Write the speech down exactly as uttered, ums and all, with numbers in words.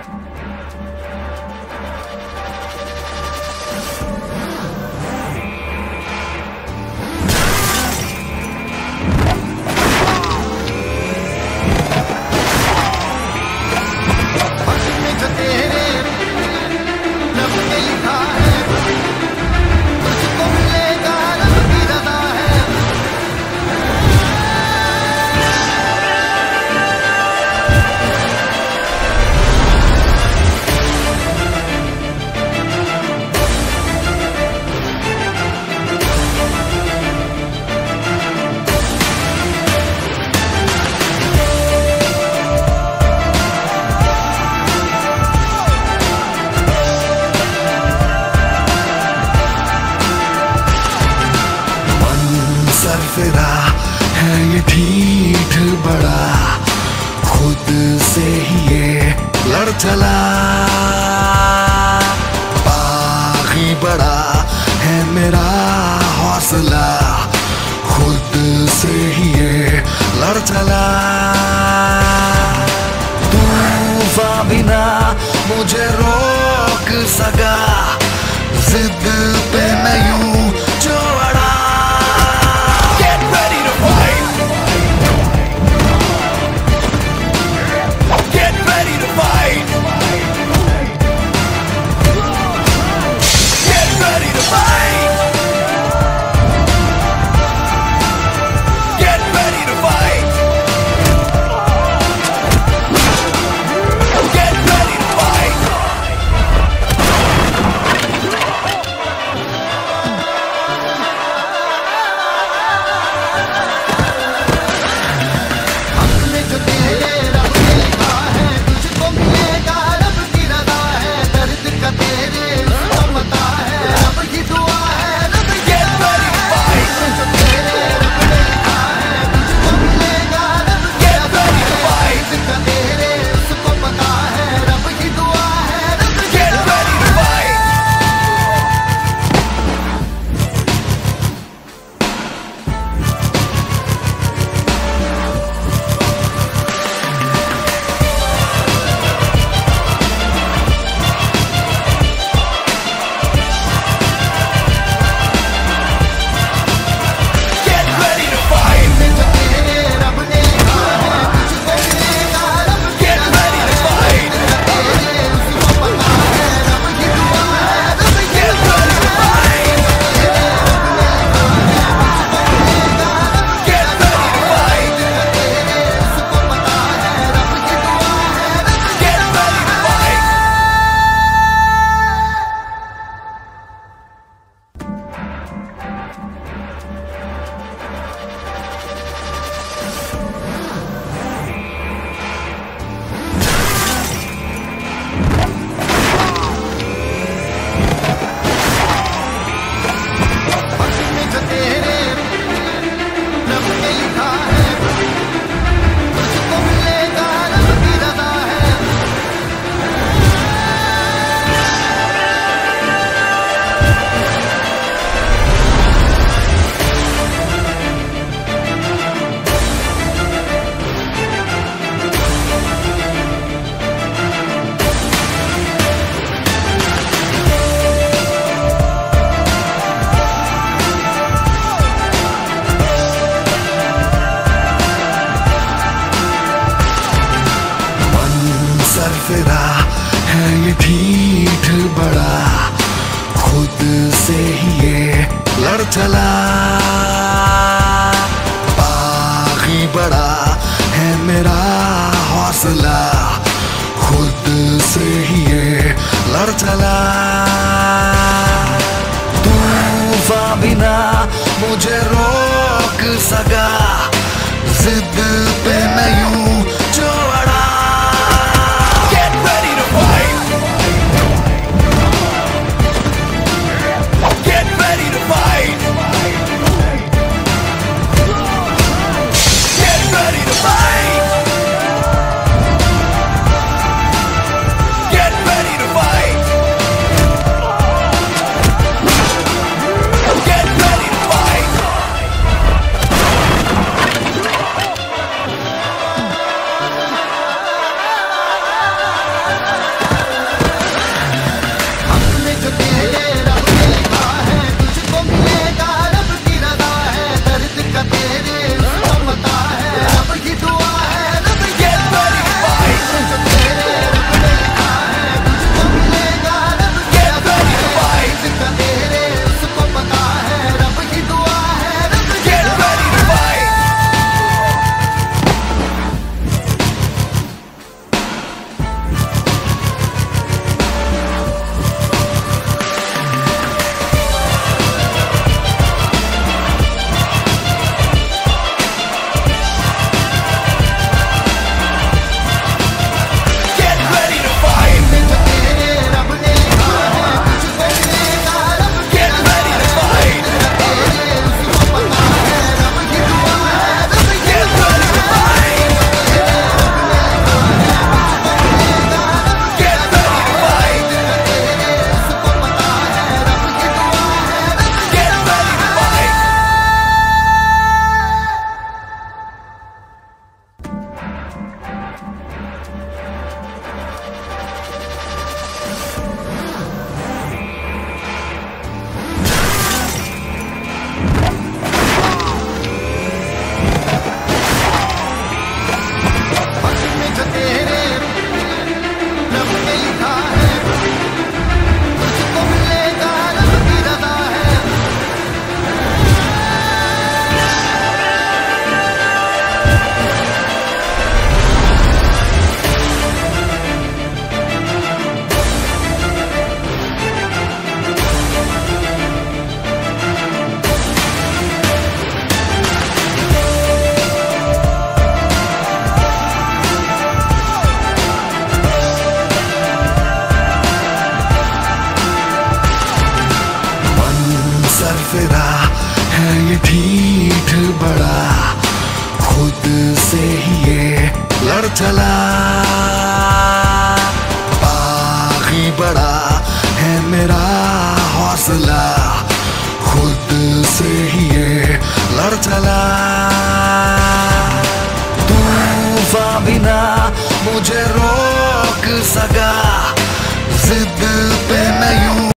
फिरा है ये ठीक बड़ा, खुद से ही ये लड़ चला। बागी बड़ा है मेरा हौसला, खुद से ही ये लड़ चला। तूफान बिना मुझे रोक सका, जिद पे मैं यूं जो अड़ा। फिरा है ये ठीक बड़ा, खुद से ही ये लड़ चला। बागी बड़ा है मेरा हौसला, खुद से ही ये लड़ चला। तूफान बिना मुझे रोक सका, जिद पे मैं यूं जो अड़ा। ढीठ बड़ा खुद से ही ये लड़ चला। बागी बड़ा है मेरा हौसला, खुद से ही ये लड़ चला। तूफान भी ना मुझे रोक सका, जिद